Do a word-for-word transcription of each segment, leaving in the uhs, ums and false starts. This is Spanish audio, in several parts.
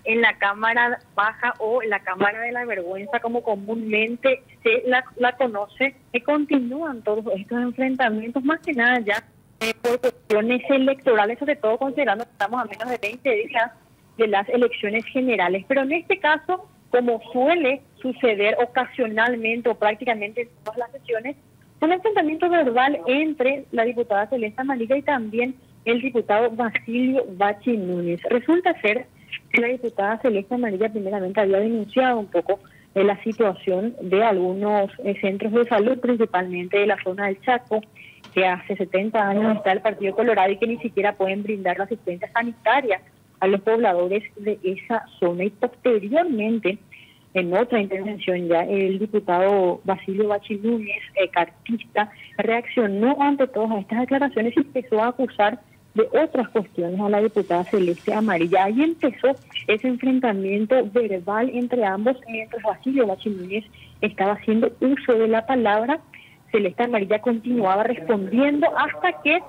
en la cámara baja o la cámara de la vergüenza, como comúnmente se la, la conoce, que continúan todos estos enfrentamientos, más que nada ya eh, por cuestiones electorales, sobre todo considerando que estamos a menos de veinte días de las elecciones generales. Pero en este caso, como suele suceder ocasionalmente o prácticamente en todas las sesiones, un enfrentamiento verbal entre la diputada Celeste Amarilla y también el diputado Basilio Bachi Núñez. Resulta ser que la diputada Celeste Amarilla primeramente había denunciado un poco eh, la situación de algunos eh, centros de salud, principalmente de la zona del Chaco, que hace setenta años está el Partido Colorado y que ni siquiera pueden brindar la asistencia sanitaria a los pobladores de esa zona. Y posteriormente, en otra intervención ya, el diputado Basilio Bachi Núñez, eh, cartista, reaccionó ante todas estas declaraciones y empezó a acusar de otras cuestiones a la diputada Celeste Amarilla. Ahí empezó ese enfrentamiento verbal entre ambos, mientras Basilio Bachi Núñez estaba haciendo uso de la palabra. Celeste Amarilla continuaba respondiendo hasta que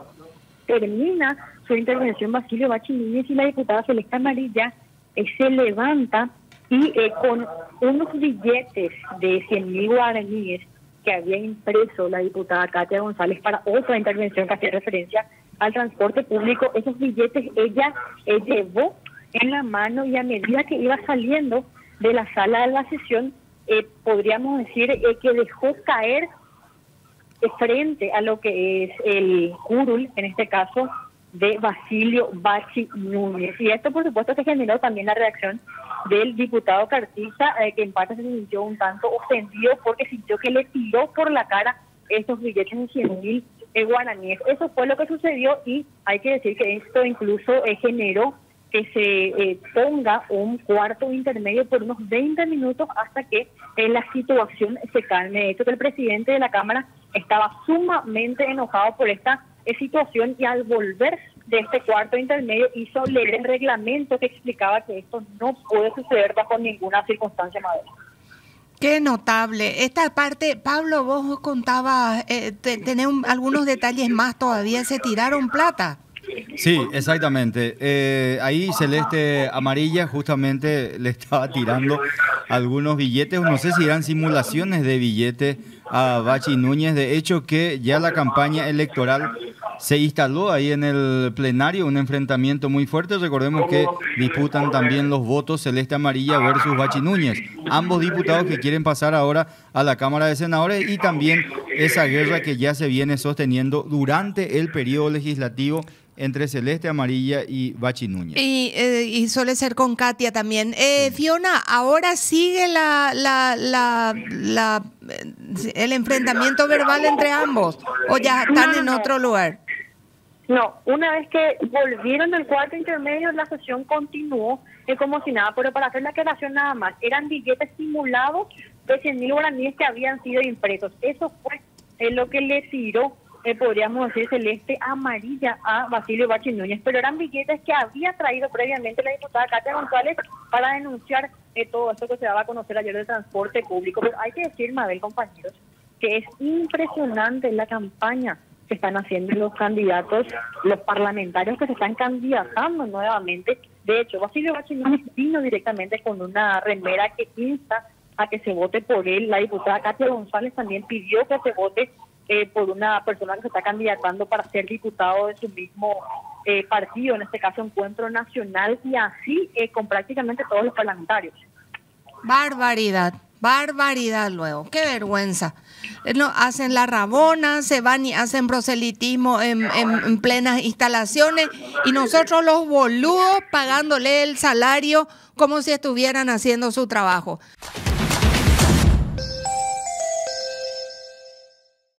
termina su intervención Basilio Bachi Núñez y la diputada Celeste Amarilla eh, se levanta y eh, con unos billetes de cien mil guaraníes que había impreso la diputada Katia González para otra intervención que hacía referencia al transporte público, esos billetes ella eh, llevó en la mano y a medida que iba saliendo de la sala de la sesión, eh, podríamos decir eh, que dejó caer eh, frente a lo que es el curul, en este caso, de Basilio Bachi Núñez. Y esto, por supuesto, que generó también la reacción del diputado cartista, eh, que en parte se sintió un tanto ofendido porque sintió que le tiró por la cara estos billetes de cien mil eh, guaraníes. Eso fue lo que sucedió y hay que decir que esto incluso eh, generó que se eh, ponga un cuarto intermedio por unos veinte minutos hasta que eh, la situación se calme. De hecho, que el presidente de la Cámara estaba sumamente enojado por esta eh, situación y al volver de este cuarto intermedio hizo leer el reglamento que explicaba que esto no puede suceder bajo ninguna circunstancia, Madera. Qué notable. Esta parte, Pablo, vos contabas, eh, te, tenés un, algunos detalles más todavía, ¿se tiraron plata? Sí, exactamente. Eh, ahí Celeste Amarilla justamente le estaba tirando algunos billetes, no sé si eran simulaciones de billetes a Bachi Núñez. De hecho, que ya la campaña electoral se instaló ahí en el plenario, un enfrentamiento muy fuerte. Recordemos que disputan también los votos Celeste Amarilla versus Bachi Núñez. Ambos diputados que quieren pasar ahora a la Cámara de Senadores y también esa guerra que ya se viene sosteniendo durante el periodo legislativo entre Celeste Amarilla y Bachi Núñez. Y, eh, y suele ser con Katia también. Eh, sí. Fiona, ¿ahora sigue la, la, la, la, el enfrentamiento verbal entre ambos o ya están en otro lugar? No, una vez que volvieron del cuarto intermedio, la sesión continuó eh, como si nada, pero para hacer la aclaración nada más, eran billetes simulados de cien mil guaraníes que habían sido impresos. Eso fue eh, lo que le tiró, eh, podríamos decir, Celeste Amarilla a Basilio Bachi Núñez, pero eran billetes que había traído previamente la diputada Katia González para denunciar eh, todo esto que se daba a conocer ayer del transporte público. Pero hay que decir, Mabel, compañeros, que es impresionante la campaña que están haciendo los candidatos, los parlamentarios que se están candidatando nuevamente. De hecho, Basilio Bachi Núñez vino directamente con una remera que insta a que se vote por él. La diputada Katia González también pidió que se vote eh, por una persona que se está candidatando para ser diputado de su mismo eh, partido, en este caso Encuentro Nacional, y así eh, con prácticamente todos los parlamentarios. Barbaridad. Barbaridad luego, qué vergüenza. No, hacen la rabona, se van y hacen proselitismo en, en, en plenas instalaciones y nosotros los boludos pagándole el salario como si estuvieran haciendo su trabajo.